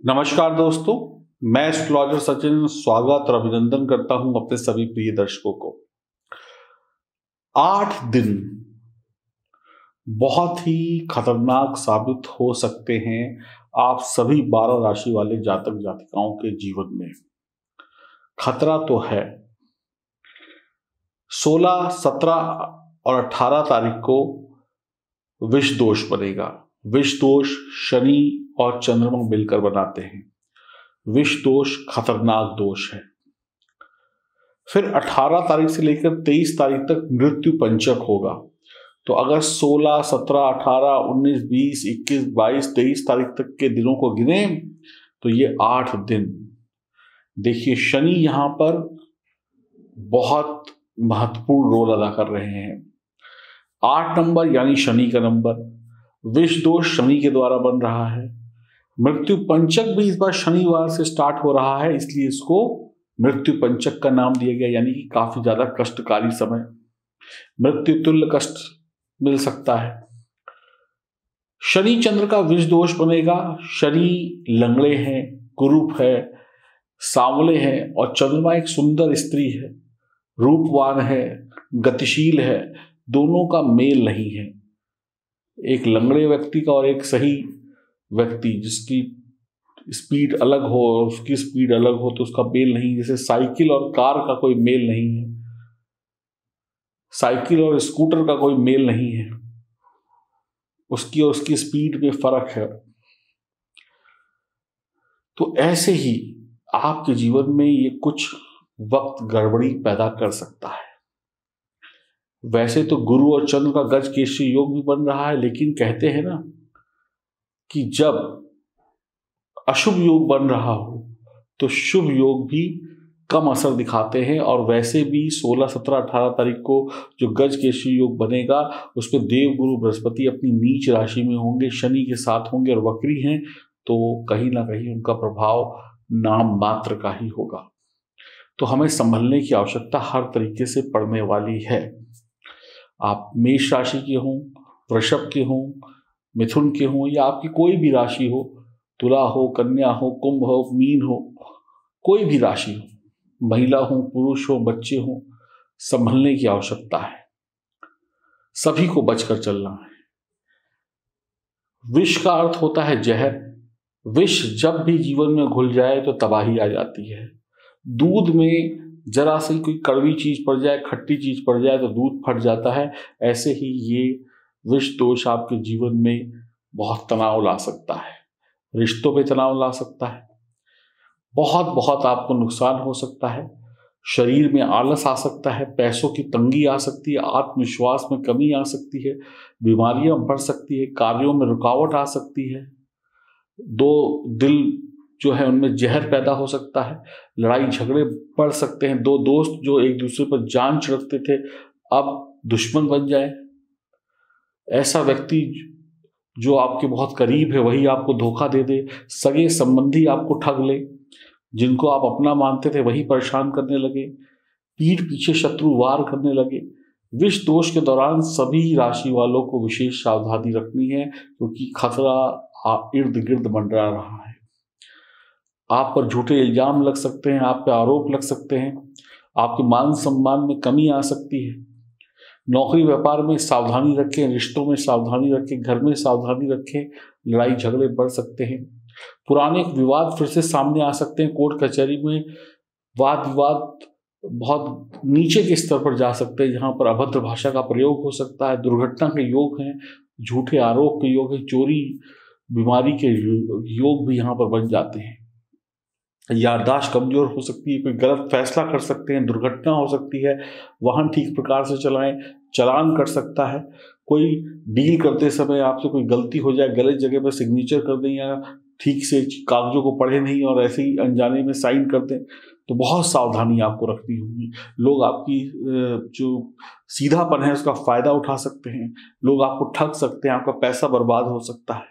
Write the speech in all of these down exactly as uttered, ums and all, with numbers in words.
नमस्कार दोस्तों, मैं एस्ट्रोलॉजर सचिन स्वागत और अभिनंदन करता हूं अपने सभी प्रिय दर्शकों को। आठ दिन बहुत ही खतरनाक साबित हो सकते हैं आप सभी बारह राशि वाले जातक जातिकाओं के जीवन में। खतरा तो है। सोलह, सत्रह और अठारह तारीख को विष दोष बनेगा। विष दोष शनि और चंद्रमा मिलकर बनाते हैं। विष दोष खतरनाक दोष है। फिर अठारह तारीख से लेकर तेईस तारीख तक मृत्यु पंचक होगा। तो अगर सोलह, सत्रह, अठारह, उन्नीस, बीस, इक्कीस, बाईस, तेईस तारीख तक के दिनों को गिने तो ये आठ दिन। देखिए, शनि यहां पर बहुत महत्वपूर्ण रोल अदा कर रहे हैं। आठ नंबर यानी शनि का नंबर। विष दोष शनि के द्वारा बन रहा है। मृत्यु पंचक भी इस बार शनिवार से स्टार्ट हो रहा है, इसलिए इसको मृत्यु पंचक का नाम दिया गया, यानी कि काफी ज्यादा कष्टकारी समय। मृत्यु तुल्य कष्ट मिल सकता है। शनि चंद्र का विष दोष बनेगा। शनि लंगड़े हैं, कुरूप है, सांवले हैं और चंद्रमा एक सुंदर स्त्री है, रूपवान है, गतिशील है। दोनों का मेल नहीं है। एक लंगड़े व्यक्ति का और एक सही व्यक्ति जिसकी स्पीड अलग हो और उसकी स्पीड अलग हो तो उसका मेल नहीं। जैसे साइकिल और कार का कोई मेल नहीं है, साइकिल और स्कूटर का कोई मेल नहीं है, उसकी और उसकी स्पीड में फर्क है। तो ऐसे ही आपके जीवन में ये कुछ वक्त गड़बड़ी पैदा कर सकता है। वैसे तो गुरु और चंद्र का गज केसरी योग भी बन रहा है, लेकिन कहते हैं ना कि जब अशुभ योग बन रहा हो तो शुभ योग भी कम असर दिखाते हैं। और वैसे भी सोलह, सत्रह, अठारह तारीख को जो गज केसरी योग बनेगा उसमें देव गुरु बृहस्पति अपनी नीच राशि में होंगे, शनि के साथ होंगे और वक्री हैं, तो कहीं ना कहीं उनका प्रभाव नाम मात्र का ही होगा। तो हमें संभलने की आवश्यकता हर तरीके से पड़ने वाली है। आप मेष राशि के हों, वृषभ के हों, मिथुन के हों या आपकी कोई भी राशि हो, तुला हो, कन्या हो, कुंभ हो, मीन हो, कोई भी राशि हो, महिला हो, पुरुष हो, बच्चे हो, संभलने की आवश्यकता है। सभी को बचकर चलना है। विष का अर्थ होता है जहर। विष जब भी जीवन में घुल जाए तो तबाही आ जाती है। दूध में जरा सी कोई कड़वी चीज पड़ जाए, खट्टी चीज पड़ जाए तो दूध फट जाता है। ऐसे ही ये विष दोष आपके जीवन में बहुत तनाव ला सकता है, रिश्तों पे तनाव ला सकता है, बहुत बहुत आपको नुकसान हो सकता है। शरीर में आलस आ सकता है, पैसों की तंगी आ सकती है, आत्मविश्वास में कमी आ सकती है, बीमारियां बढ़ सकती है, कार्यों में रुकावट आ सकती है, दो दिल जो है उनमें जहर पैदा हो सकता है, लड़ाई झगड़े बढ़ सकते हैं। दो दोस्त जो एक दूसरे पर जान छिड़कते थे अब दुश्मन बन जाए। ऐसा व्यक्ति जो आपके बहुत करीब है वही आपको धोखा दे दे। सगे संबंधी आपको ठग ले, जिनको आप अपना मानते थे वही परेशान करने लगे। पीठ पीछे शत्रु वार करने लगे। विष दोष के दौरान सभी राशि वालों को विशेष सावधानी रखनी है, क्योंकि खतरा इर्द गिर्द मंडरा रहा है। आप पर झूठे इल्जाम लग सकते हैं, आप पे आरोप लग सकते हैं, आपके मान सम्मान में कमी आ सकती है। नौकरी व्यापार में सावधानी रखें, रिश्तों में सावधानी रखें, घर में सावधानी रखें, लड़ाई झगड़े बढ़ सकते हैं। पुराने विवाद फिर से सामने आ सकते हैं। कोर्ट कचहरी में वाद विवाद बहुत नीचे के स्तर पर जा सकते हैं, जहां पर अभद्र भाषा का प्रयोग हो सकता है। दुर्घटना के योग हैं, झूठे आरोप के योग हैं, चोरी बीमारी के योग भी यहाँ पर बन जाते हैं। याददाश्त कमजोर हो सकती है, कोई गलत फैसला कर सकते हैं, दुर्घटना हो सकती है, वाहन ठीक प्रकार से चलाएं, चालान कर सकता है। कोई डील करते समय आपसे कोई गलती हो जाए, गलत जगह पर सिग्नेचर कर दें या ठीक से कागजों को पढ़े नहीं और ऐसे ही अनजाने में साइन कर दें, तो बहुत सावधानी आपको रखनी होगी। लोग आपकी जो सीधापन है उसका फायदा उठा सकते हैं, लोग आपको ठग सकते हैं, आपका पैसा बर्बाद हो सकता है।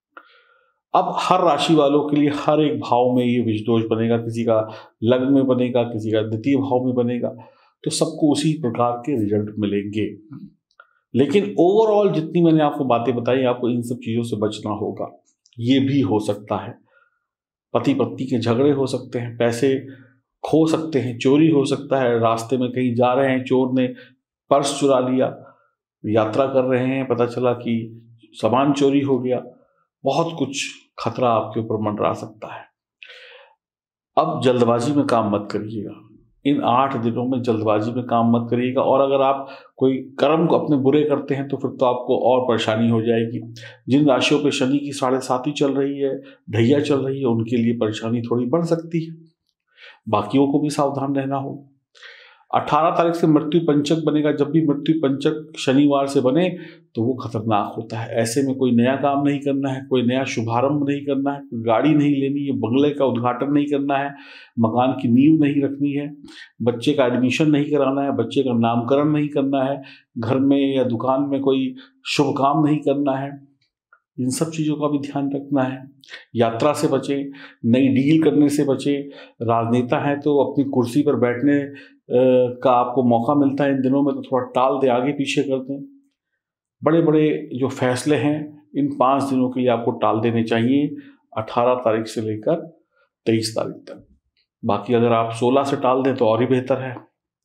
अब हर राशि वालों के लिए हर एक भाव में ये विष दोष बनेगा। किसी का लग्न में बनेगा, किसी का द्वितीय भाव में बनेगा, तो सबको उसी प्रकार के रिजल्ट मिलेंगे। लेकिन ओवरऑल जितनी मैंने आपको बातें बताई, आपको इन सब चीजों से बचना होगा। ये भी हो सकता है पति पत्नी के झगड़े हो सकते हैं, पैसे खो सकते हैं, चोरी हो सकता है, रास्ते में कहीं जा रहे हैं चोर ने पर्स चुरा लिया, यात्रा कर रहे हैं पता चला कि सामान चोरी हो गया, बहुत कुछ खतरा आपके ऊपर मंडरा सकता है। अब जल्दबाजी में काम मत करिएगा, इन आठ दिनों में जल्दबाजी में काम मत करिएगा। और अगर आप कोई कर्म को अपने बुरे करते हैं तो फिर तो आपको और परेशानी हो जाएगी। जिन राशियों पे शनि की साढ़े साती चल रही है, ढैया चल रही है, उनके लिए परेशानी थोड़ी बढ़ सकती है, बाकियों को भी सावधान रहना होगा। अठारह तारीख से मृत्यु पंचक बनेगा। जब भी मृत्यु पंचक शनिवार से बने तो वो खतरनाक होता है। ऐसे में कोई नया काम नहीं करना है, कोई नया शुभारंभ नहीं करना है, गाड़ी नहीं लेनी है, बंगले का उद्घाटन नहीं करना है, मकान की नींव नहीं रखनी है, बच्चे का एडमिशन नहीं कराना है, बच्चे का नामकरण नहीं करना है, घर में या दुकान में कोई शुभ काम नहीं करना है। इन सब चीज़ों का भी ध्यान रखना है। यात्रा से बचें, नई डील करने से बचें। राजनेता हैं तो अपनी कुर्सी पर बैठने का आपको मौका मिलता है इन दिनों में, तो थोड़ा टाल दें, आगे पीछे कर दें। बड़े बड़े जो फैसले हैं इन पाँच दिनों के लिए आपको टाल देने चाहिए, अठारह तारीख से लेकर तेईस तारीख तक। बाकी अगर आप सोलह से टाल दें तो और ही बेहतर है।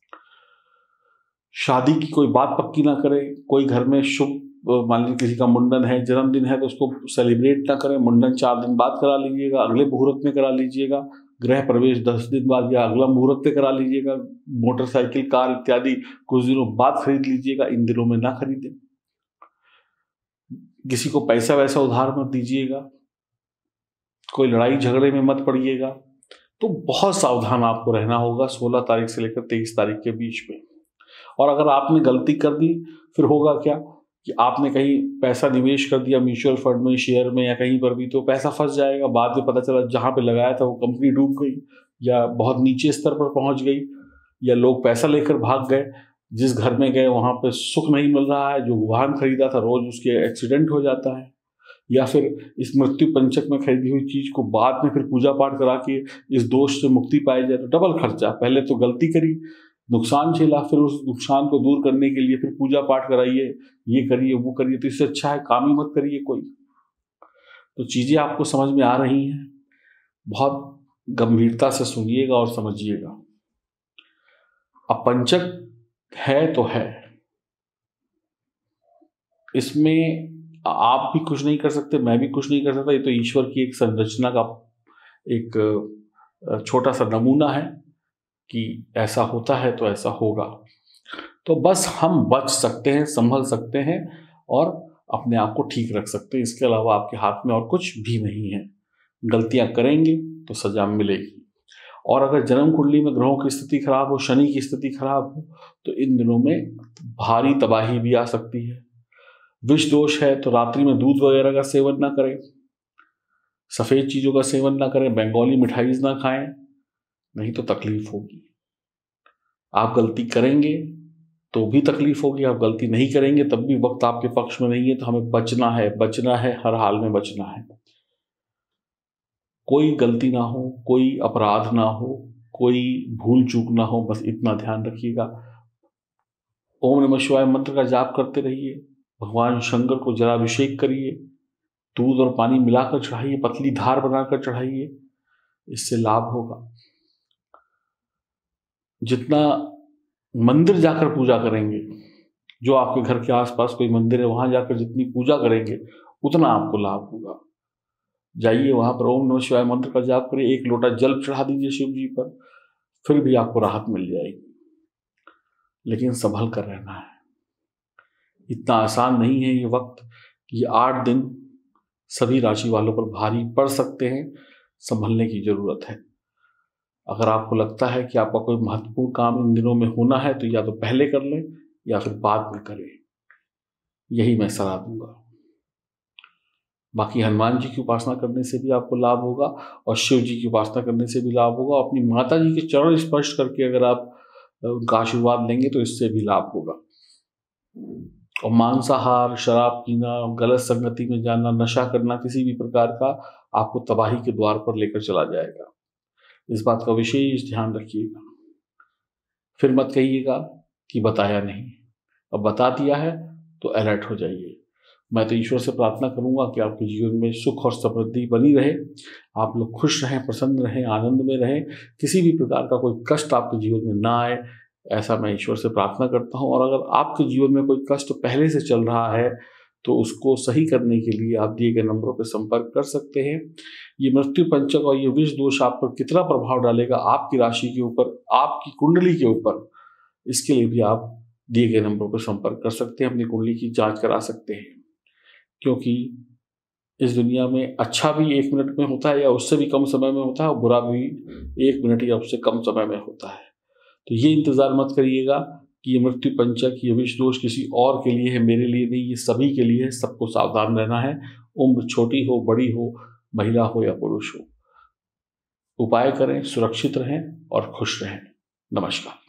शादी की कोई बात पक्की ना करें। कोई घर में शुभ, मान लीजिए किसी का मुंडन है, जन्मदिन है, तो उसको सेलिब्रेट ना करें। मुंडन चार दिन बाद करा लीजिएगा, अगले मुहूर्त में करा लीजिएगा। गृह प्रवेश दस दिन बाद या अगला मुहूर्त पे करा लीजिएगा। मोटरसाइकिल, कार इत्यादि कुछ दिनों बाद खरीद लीजिएगा, इन दिनों में ना खरीदें। किसी को पैसा वैसा उधार मत दीजिएगा। कोई लड़ाई झगड़े में मत पड़िएगा। तो बहुत सावधान आपको रहना होगा सोलह तारीख से लेकर तेईस तारीख के बीच में। और अगर आपने गलती कर दी फिर होगा क्या कि आपने कहीं पैसा निवेश कर दिया म्यूचुअल फंड में, शेयर में या कहीं पर भी, तो पैसा फंस जाएगा। बाद में पता चला जहाँ पे लगाया था वो कंपनी डूब गई या बहुत नीचे स्तर पर पहुंच गई, या लोग पैसा लेकर भाग गए। जिस घर में गए वहाँ पे सुख नहीं मिल रहा है। जो वाहन खरीदा था रोज उसके एक्सीडेंट हो जाता है, या फिर इस मृत्यु पंचक में खरीदी हुई चीज को बाद में फिर पूजा पाठ करा के इस दोष से मुक्ति पाई जाए तो डबल खर्चा। पहले तो गलती करी, नुकसान झेला, फिर उस नुकसान को दूर करने के लिए फिर पूजा पाठ कराइए, ये करिए वो करिए। तो इससे अच्छा है काम ही मत करिए कोई। तो चीजें आपको समझ में आ रही हैं, बहुत गंभीरता से सुनिएगा और समझिएगा। अब पंचक है तो है, इसमें आप भी कुछ नहीं कर सकते, मैं भी कुछ नहीं कर सकता। ये तो ईश्वर की एक संरचना का एक छोटा सा नमूना है कि ऐसा होता है तो ऐसा होगा। तो बस हम बच सकते हैं, संभल सकते हैं और अपने आप को ठीक रख सकते हैं। इसके अलावा आपके हाथ में और कुछ भी नहीं है। गलतियां करेंगे तो सजा मिलेगी। और अगर जन्म कुंडली में ग्रहों की स्थिति खराब हो, शनि की स्थिति खराब हो, तो इन दिनों में भारी तबाही भी आ सकती है। विष दोष है तो रात्रि में दूध वगैरह का सेवन ना करें, सफेद चीजों का सेवन ना करें, बंगाली मिठाई ना खाएं, नहीं तो तकलीफ होगी। आप गलती करेंगे तो भी तकलीफ होगी, आप गलती नहीं करेंगे तब भी वक्त आपके पक्ष में नहीं है। तो हमें बचना है, बचना है, हर हाल में बचना है। कोई गलती ना हो, कोई अपराध ना हो, कोई भूल चूक ना हो, बस इतना ध्यान रखिएगा। ओम नमः शिवाय मंत्र का जाप करते रहिए। भगवान शंकर को जलाभिषेक करिए, दूध और पानी मिलाकर चढ़ाइए, पतली धार बनाकर चढ़ाइए, इससे लाभ होगा। जितना मंदिर जाकर पूजा करेंगे, जो आपके घर के आसपास कोई मंदिर है वहां जाकर जितनी पूजा करेंगे उतना आपको लाभ होगा। जाइए वहां पर ओम नमः शिवाय मंत्र का जाप करिए, एक लोटा जल चढ़ा दीजिए शिव जी पर, फिर भी आपको राहत मिल जाएगी। लेकिन संभल कर रहना है, इतना आसान नहीं है ये वक्त। ये आठ दिन सभी राशि वालों पर भारी पड़ सकते हैं, संभलने की जरूरत है। अगर आपको लगता है कि आपका कोई महत्वपूर्ण काम इन दिनों में होना है तो या तो पहले कर लें या फिर बाद में करें, यही मैं सलाह दूंगा। बाकी हनुमान जी की उपासना करने से भी आपको लाभ होगा और शिव जी की उपासना करने से भी लाभ होगा। अपनी माता जी के चरण स्पर्श करके अगर आप उनका आशीर्वाद लेंगे तो इससे भी लाभ होगा। और मांसाहार, शराब पीना, गलत संगति में जाना, नशा करना किसी भी प्रकार का आपको तबाही के द्वार पर लेकर चला जाएगा। इस बात का विशेष ध्यान रखिएगा। फिर मत कहिएगा कि बताया नहीं, अब बता दिया है तो अलर्ट हो जाइए। मैं तो ईश्वर से प्रार्थना करूंगा कि आपके जीवन में सुख और समृद्धि बनी रहे, आप लोग खुश रहें, प्रसन्न रहें, आनंद में रहें, किसी भी प्रकार का कोई कष्ट आपके जीवन में ना आए, ऐसा मैं ईश्वर से प्रार्थना करता हूं। और अगर आपके जीवन में कोई कष्ट पहले से चल रहा है तो उसको सही करने के लिए आप दिए गए नंबरों पर संपर्क कर सकते हैं। ये मृत्यु पंचक और ये विष दोष आप पर कितना प्रभाव डालेगा आपकी राशि के ऊपर, आपकी कुंडली के ऊपर, इसके लिए भी आप दिए गए नंबरों पर संपर्क कर सकते हैं, अपनी कुंडली की जांच करा सकते हैं। क्योंकि इस दुनिया में अच्छा भी एक मिनट में होता है या उससे भी कम समय में होता है, और बुरा भी एक मिनट या उससे कम समय में होता है। तो ये इंतज़ार मत करिएगा कि ये मृत्यु पंचक, ये विष दोष किसी और के लिए है, मेरे लिए नहीं, ये सभी के लिए है। सबको सावधान रहना है, उम्र छोटी हो, बड़ी हो, महिला हो या पुरुष हो। उपाय करें, सुरक्षित रहें और खुश रहें। नमस्कार।